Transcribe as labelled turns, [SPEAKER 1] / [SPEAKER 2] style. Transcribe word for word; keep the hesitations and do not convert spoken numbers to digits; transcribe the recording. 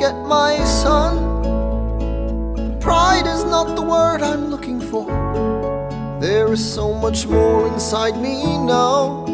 [SPEAKER 1] forget my son. Pride is not the word I'm looking for. There is so much more inside me now.